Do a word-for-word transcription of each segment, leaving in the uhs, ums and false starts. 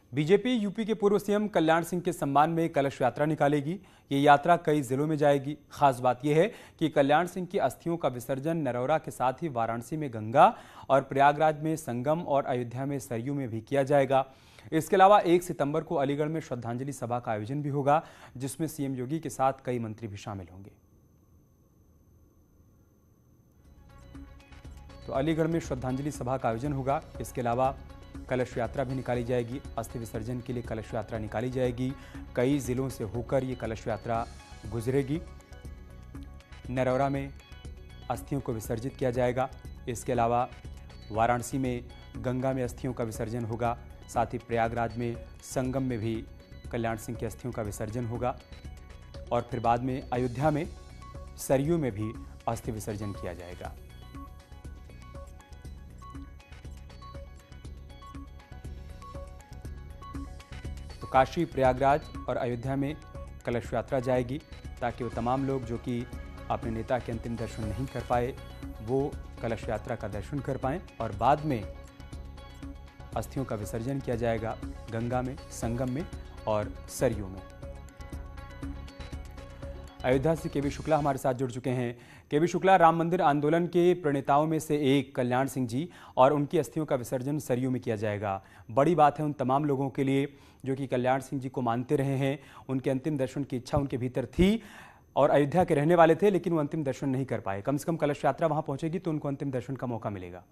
BJP UP के पूर्व CM Kalyan Singh के सम्मान में कलश यात्रा निकालेगी। ये यात्रा कई जिलों में जाएगी। खास बात यह है कि कल्याण सिंह की अस्थियों का विसर्जन नरौरा के साथ ही वाराणसी में गंगा और प्रयागराज में संगम और अयोध्या में सरयू में भी किया जाएगा। इसके अलावा एक सितंबर को अलीगढ़ में श्रद्धांजलि सभा का आयोजन भी होगा, जिसमें सीएम योगी के साथ कई मंत्री भी शामिल होंगे। तो अलीगढ़ में श्रद्धांजलि सभा का आयोजन होगा। इसके अलावा कलश यात्रा भी निकाली जाएगी। अस्थि विसर्जन के लिए कलश यात्रा निकाली जाएगी। कई जिलों से होकर ये कलश यात्रा गुजरेगी। नरौरा में अस्थियों को विसर्जित किया जाएगा। इसके अलावा वाराणसी में गंगा में अस्थियों का विसर्जन होगा। साथ ही प्रयागराज में संगम में भी कल्याण सिंह की अस्थियों का विसर्जन होगा और फिर बाद में अयोध्या में सरयू में भी अस्थि विसर्जन किया जाएगा। तो काशी, प्रयागराज और अयोध्या में कलश यात्रा जाएगी ताकि वो तमाम लोग जो कि अपने नेता के अंतिम दर्शन नहीं कर पाए वो कलश यात्रा का दर्शन कर पाएं और बाद में अस्थियों का विसर्जन किया जाएगा गंगा में, संगम में और सरयू में। अयोध्या से केबी शुक्ला हमारे साथ जुड़ चुके हैं। केबी शुक्ला, राम मंदिर आंदोलन के प्रणेताओं में से एक कल्याण सिंह जी और उनकी अस्थियों का विसर्जन सरयू में किया जाएगा। बड़ी बात है उन तमाम लोगों के लिए जो कि कल्याण सिंह जी को मानते रहे हैं। उनके अंतिम दर्शन की इच्छा उनके भीतर थी और अयोध्या के रहने वाले थे, लेकिन वो अंतिम दर्शन नहीं कर पाए। कम से कम कलश यात्रा वहां पहुंचेगी तो उनको अंतिम दर्शन का मौका मिलेगा।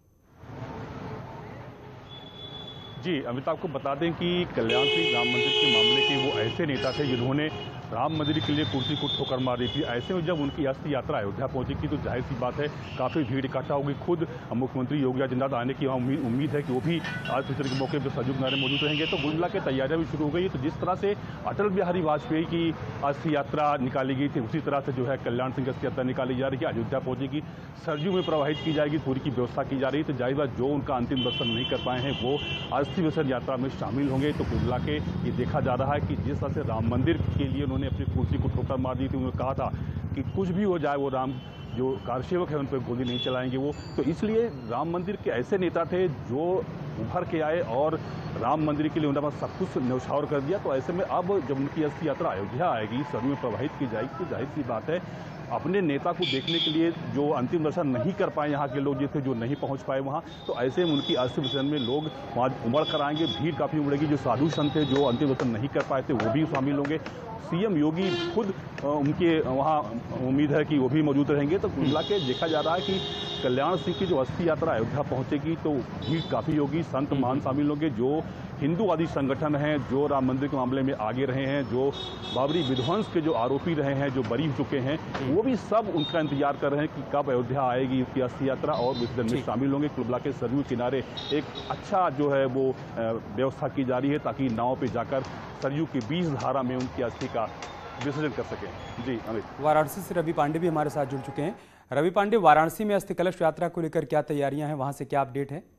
जी अमित, आपको बता दें कि कल्याण सिंह राम मंदिर के मामले के वो ऐसे नेता थे जिन्होंने राम मंदिर के लिए कुर्सी को ठोकर मार दी थी। ऐसे में जब उनकी अस्थि यात्रा अयोध्या पहुंचेगी तो जाहिर सी बात है काफ़ी भीड़ इकट्ठा होगी। खुद मुख्यमंत्री योगी आदित्यनाथ आने की वहाँ उम्मीद है कि वो भी आज पिछले के मौके पर सरयू किनारे मौजूद रहेंगे। तो कुल मिला के तैयारियां भी शुरू हो गई। तो जिस तरह से अटल बिहारी वाजपेयी की अस्थि यात्रा निकाली गई थी उसी तरह से जो है कल्याण सिंह की अस्थि यात्रा निकाली जा रही है। अयोध्या पहुंचेगी, सरयू में प्रवाहित की जाएगी, पूरी की व्यवस्था की जा रही है। तो जाहिर बात जो उनका अंतिम दर्शन नहीं कर पाए हैं वो अस्थि विसर्जन यात्रा में शामिल होंगे। तो कुल मिला के ये देखा जा रहा है कि जिस तरह से राम मंदिर के लिए उन्होंने अपनी कुर्सी को ठोकर मार दी थी, उन्होंने कहा था कि कुछ भी हो जाए वो राम जो कारसेवक है उन पर गोली नहीं चलाएंगे वो। तो इसलिए राम मंदिर के ऐसे नेता थे जो उभर के आए और राम मंदिर के लिए उन्होंने सब कुछ न्यौछावर कर दिया। तो ऐसे में अब जब उनकी अस्थि यात्रा अयोध्या आएगी, सरयू में प्रवाहित की जाएगी, तो जाहिर सी बात है अपने नेता को देखने के लिए जो अंतिम दर्शन नहीं कर पाए यहाँ के लोग जैसे जो नहीं पहुँच पाए वहाँ, तो ऐसे में उनकी अस्थि विसर्जन में लोग वहाँ उमड़ कर आएंगे। भीड़ काफ़ी उमड़ेगी। जो साधु संत थे जो अंतिम दर्शन नहीं कर पाए थे वो भी शामिल होंगे। सीएम योगी खुद उनके वहाँ उम्मीद है कि वो भी मौजूद रहेंगे। तो मिला के देखा जा रहा है कि कल्याण सिंह की जो अस्थि यात्रा अयोध्या पहुँचेगी तो भीड़ काफ़ी होगी। संत महान शामिल होंगे जो हिंदूवादी संगठन हैं, जो राम मंदिर के मामले में आगे रहे हैं, जो बाबरी विध्वंस के जो आरोपी रहे हैं, जो बरी हो चुके हैं, वो भी सब उनका इंतजार कर रहे हैं कि कब अयोध्या आएगी उसकी अस्थि यात्रा और विसर्जन में शामिल होंगे। कुल मिला के सरयू किनारे एक अच्छा जो है वो व्यवस्था की जा रही है ताकि नाव पे जाकर सरयू की बीच धारा में उनकी अस्थि का विसर्जन कर सकें। जी अमित। वाराणसी से रवि पांडे भी हमारे साथ जुड़ चुके हैं। रवि पांडे, वाराणसी में अस्थि कलश यात्रा को लेकर क्या तैयारियां हैं, वहां से क्या अपडेट है?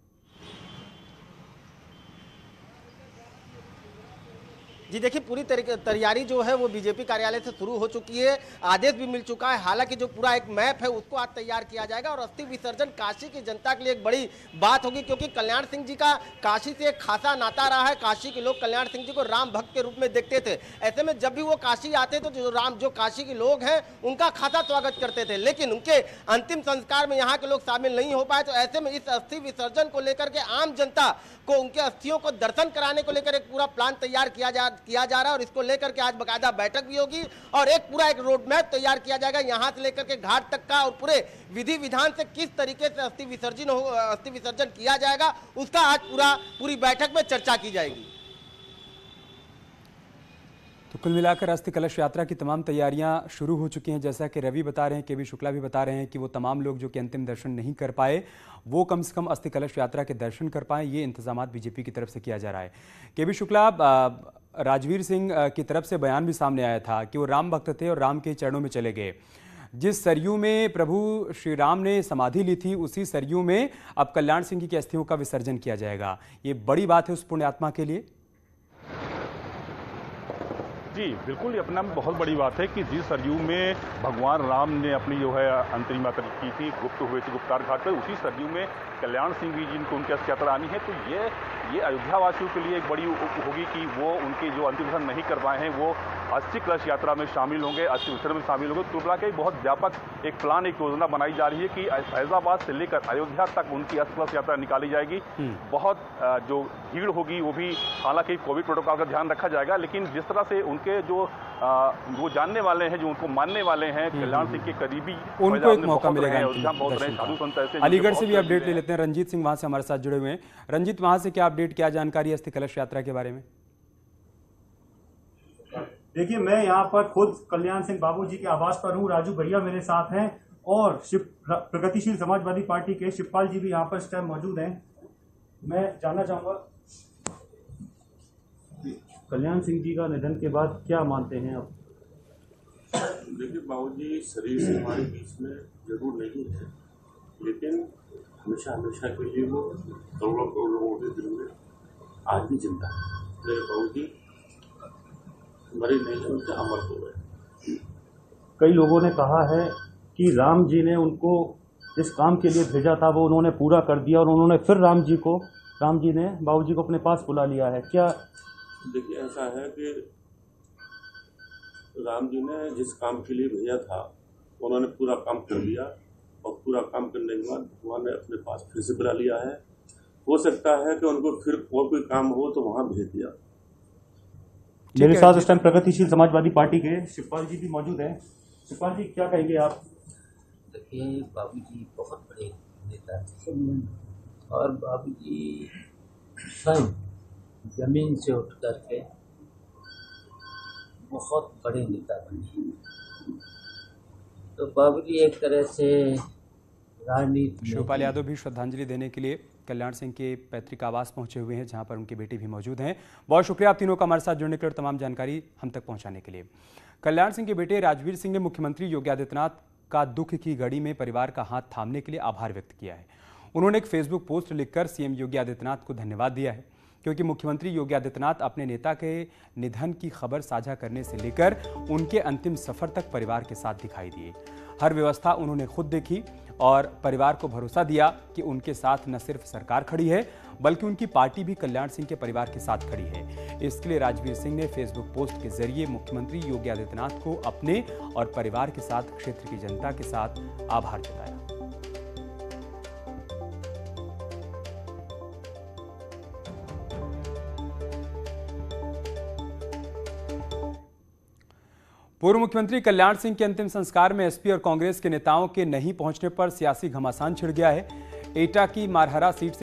जी देखिए, पूरी तैयारी जो है वो बीजेपी कार्यालय से शुरू हो चुकी है। आदेश भी मिल चुका है। हालांकि जो पूरा एक मैप है उसको आज तैयार किया जाएगा और अस्थि विसर्जन काशी की जनता के लिए एक बड़ी बात होगी, क्योंकि कल्याण सिंह जी का काशी से एक खासा नाता रहा है। काशी के लोग कल्याण सिंह जी को राम भक्त के रूप में देखते थे। ऐसे में जब भी वो काशी आते तो जो राम जो काशी के लोग हैं उनका खासा स्वागत करते थे, लेकिन उनके अंतिम संस्कार में यहाँ के लोग शामिल नहीं हो पाए। तो ऐसे में इस अस्थि विसर्जन को लेकर के आम जनता को उनके अस्थियों को दर्शन कराने को लेकर एक पूरा प्लान तैयार किया जा किया जा रहा है और इसको लेकर के आज बाकायदा बैठक भी होगी और एक पूरा एक रोड मैप तैयार किया जाएगा यहां से लेकर के घाट तक का, और पूरे विधि विधान से किस तरीके से अस्थि विसर्जन हो अस्थि विसर्जन किया जाएगा उसका आज पूरा पूरी बैठक में चर्चा की जाएगी। तो कुल मिलाकर अस्थि कलश यात्रा की तमाम तैयारियां शुरू हो चुकी हैं। जैसा कि रवि बता रहे हैं, केबी शुक्ला भी बता रहे हैं कि वो तमाम लोग जो कि अंतिम दर्शन नहीं कर पाए वो कम से कम अस्थि कलश यात्रा के दर्शन कर पाएं, ये इंतजाम बीजेपी की तरफ से किया जा रहा है। केबी शुक्ला, राजवीर सिंह की तरफ से बयान भी सामने आया था कि वो राम भक्त थे और राम के चरणों में चले गए। जिस सरयू में प्रभु श्री राम ने समाधि ली थी उसी सरयू में अब कल्याण सिंह की अस्थियों का विसर्जन किया जाएगा। ये बड़ी बात है उस पुण्यात्मा के लिए। जी बिल्कुल, ये अपने में बहुत बड़ी बात है कि जिस सरयू में भगवान राम ने अपनी जो है अंतरिम यात्रा की थी, गुप्त हुए थे गुप्तार घाट पर, उसी सरयू में कल्याण सिंह जी जिनको उनकी अस्थि यात्रा आनी है, तो ये ये अयोध्या वासियों के लिए एक बड़ी होगी कि वो उनके जो अंतिम दर्शन नहीं कर पाए हैं वो अस्थि कलश यात्रा में शामिल होंगे, अस्थि विसर्जन में शामिल होंगे। कुल मिला के बहुत व्यापक एक प्लान, एक योजना बनाई जा रही है कि फैजाबाद से लेकर अयोध्या तक उनकी अस्थि कलश यात्रा निकाली जाएगी। बहुत जो भीड़ होगी वो भी, हालांकि कोविड प्रोटोकॉल का ध्यान रखा जाएगा, लेकिन जिस तरह से उनके जो आ, वो जानने वाले हैं, जो उनको मानने वाले हैं, कल्याण सिंह के करीबी, उनको एक मौका मिलेगा। अलीगढ़ से भी अपडेट ले लेते हैं, रंजीत सिंह वहां से हमारे साथ जुड़े हुए हैं। रंजीत, वहां से क्या अपडेट, क्या जानकारी है अस्थि कलश यात्रा के बारे में? देखिए, मैं यहाँ पर खुद कल्याण सिंह बाबूजी के आवास पर हूँ, राजू भैया मेरे साथ हैं और शिव प्रगतिशील समाजवादी पार्टी के शिवपाल जी भी यहाँ पर इस टाइम मौजूद हैं। मैं जानना चाहूंगा, कल्याण सिंह जी का निधन के बाद क्या मानते हैं आप? देखिए बाबूजी शरीर से हमारे बीच में जरूर नहीं है, लेकिन हमेशा हमेशा के लिए वो करोड़ों करोड़ लोगों के दिल में आज भी जिंदा है। मेरे बाबूजी मरे नहीं, उनके अमर हो गए। कई लोगों ने कहा है कि राम जी ने उनको जिस काम के लिए भेजा था वो उन्होंने पूरा कर दिया और उन्होंने फिर राम जी को राम जी ने बाबूजी को अपने पास बुला लिया है। क्या? देखिए, ऐसा है कि राम जी ने जिस काम के लिए भेजा था उन्होंने पूरा काम कर लिया और पूरा काम करने के बाद भगवान ने अपने पास फिर से बुला लिया है। हो सकता है कि उनको फिर और कोई काम हो तो वहां भेज दिया। मेरे साथ इस टाइम प्रगतिशील समाजवादी पार्टी के शिवपाल जी भी मौजूद हैं। शिवपाल जी, क्या कहेंगे आप? देखिए, बाबूजी बहुत बड़े नेता थे और बाबूजी स्वयं जमीन से उठ करके बहुत बड़े नेता बने। तो बाबूजी एक तरह से राजनीति। शिवपाल यादव भी श्रद्धांजलि देने के लिए कल्याण सिंह के पैतृक आवास पहुंचे हुए हैं, जहां पर उनकी बेटी भी मौजूद हैं। बहुत शुक्रिया आप तीनों का हमारे साथ जुड़ने के लिए और तमाम जानकारी हम तक पहुंचाने के लिए। कल्याण सिंह के बेटे राजवीर सिंह ने मुख्यमंत्री योगी आदित्यनाथ का दुख की घड़ी में परिवार का हाथ थामने के लिए आभार व्यक्त किया है। उन्होंने एक फेसबुक पोस्ट लिखकर सीएम योगी आदित्यनाथ को धन्यवाद दिया है, क्योंकि मुख्यमंत्री योगी आदित्यनाथ अपने नेता के निधन की खबर साझा करने से लेकर उनके अंतिम सफर तक परिवार के साथ दिखाई दिए। हर व्यवस्था उन्होंने खुद देखी और परिवार को भरोसा दिया कि उनके साथ न सिर्फ सरकार खड़ी है बल्कि उनकी पार्टी भी कल्याण सिंह के परिवार के साथ खड़ी है। इसके लिए राजवीर सिंह ने फेसबुक पोस्ट के जरिए मुख्यमंत्री योगी आदित्यनाथ को अपने और परिवार के साथ क्षेत्र की जनता के साथ आभार जताया। पूर्व मुख्यमंत्री कल्याण सिंह के अंतिम संस्कार में एसपी और कांग्रेस के नेताओं के नहीं पहुंचने पर सियासी घमासान छिड़ गया है। एटा की मारहरा सीट से